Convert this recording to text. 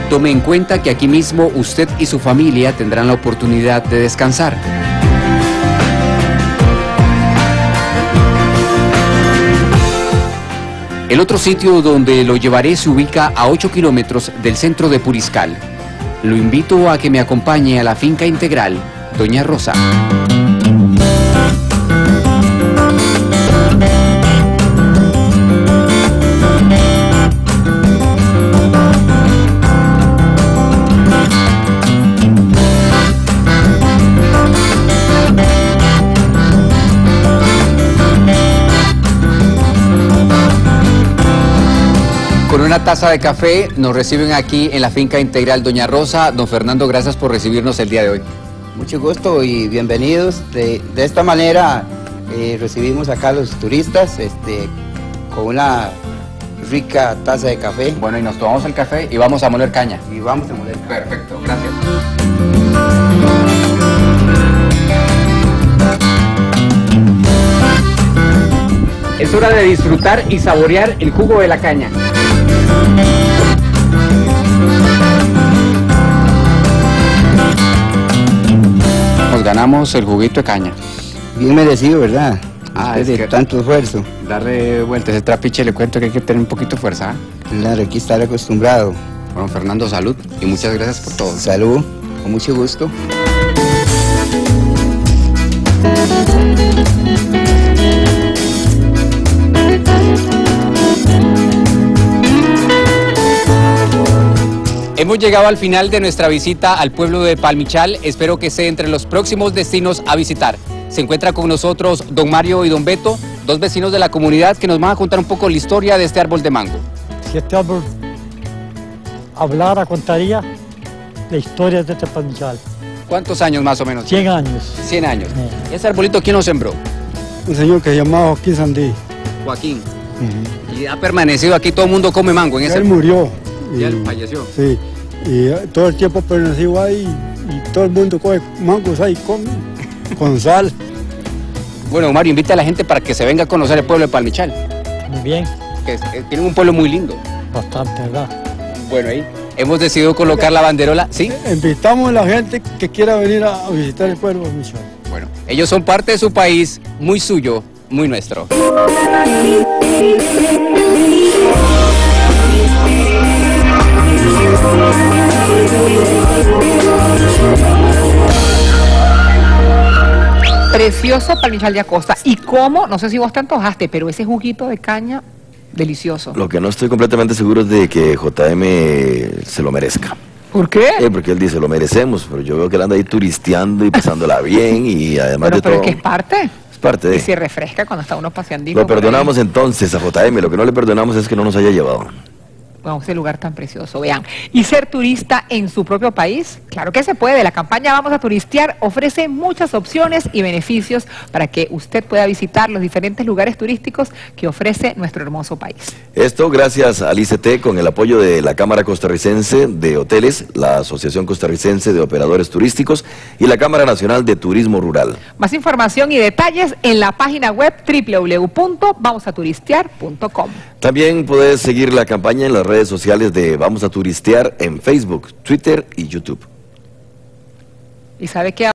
tome en cuenta que aquí mismo usted y su familia tendrán la oportunidad de descansar. El otro sitio donde lo llevaré se ubica a 8 kilómetros del centro de Puriscal. Lo invito a que me acompañe a la finca integral Doña Rosa. Con una taza de café nos reciben aquí en la finca integral Doña Rosa. Don Fernando, gracias por recibirnos el día de hoy. Mucho gusto y bienvenidos. De esta manera recibimos acá a los turistas con una rica taza de café. Bueno, y nos tomamos el café y vamos a moler caña. Y vamos a moler. Perfecto, gracias. Es hora de disfrutar y saborear el jugo de la caña. Nos ganamos el juguito de caña. Bien merecido, ¿verdad? Después de que tanto esfuerzo. Darle vuelta a ese trapiche, le cuento que hay que tener un poquito de fuerza. Claro, aquí estar acostumbrado. Bueno, Fernando, salud y muchas gracias por todo. Salud, con mucho gusto. Hemos llegado al final de nuestra visita al pueblo de Palmichal. Espero que esté entre los próximos destinos a visitar. Se encuentra con nosotros don Mario y don Beto, dos vecinos de la comunidad que nos van a contar un poco la historia de este árbol de mango. Si este árbol hablara, contaría la historia de este Palmichal. ¿Cuántos años más o menos? 100 años. 100 años. ¿Ese arbolito quién lo sembró? Un señor que se llamaba Joaquín Sandí. Joaquín. Y ha permanecido aquí, todo el mundo come mango en ese. Él murió. Ya él falleció. Sí, y todo el tiempo permaneció ahí y todo el mundo come mangos ahí, come con sal. Bueno, Mario, invita a la gente para que se venga a conocer el pueblo de Palmichal. Muy bien. Tienen un pueblo muy lindo. Bastante, ¿verdad? Bueno, ahí hemos decidido colocar la banderola, ¿sí? Invitamos a la gente que quiera venir a visitar el pueblo de Palmichal. Bueno, ellos son parte de su país, muy suyo, muy nuestro. Precioso Palmichal de Acosta. Y cómo, no sé si vos te antojaste, pero ese juguito de caña, delicioso. Lo que no estoy completamente seguro es de que JM se lo merezca. ¿Por qué? Porque él dice, lo merecemos, pero yo veo que él anda ahí turisteando y pasándola bien y además de Pero todo... es que es parte. Es parte de... Y se refresca cuando está uno paseandito. Lo perdonamos entonces a JM, lo que no le perdonamos es que no nos haya llevado. Wow, ese lugar tan precioso, vean. ¿Y ser turista en su propio país? Claro que se puede. La campaña Vamos a Turistear ofrece muchas opciones y beneficios para que usted pueda visitar los diferentes lugares turísticos que ofrece nuestro hermoso país. Esto gracias al ICT con el apoyo de la Cámara Costarricense de Hoteles, la Asociación Costarricense de Operadores Turísticos y la Cámara Nacional de Turismo Rural. Más información y detalles en la página web www.vamosaturistear.com. También puedes seguir la campaña en las redes sociales de Vamos a Turistear en Facebook, Twitter y YouTube. ¿Y sabe qué?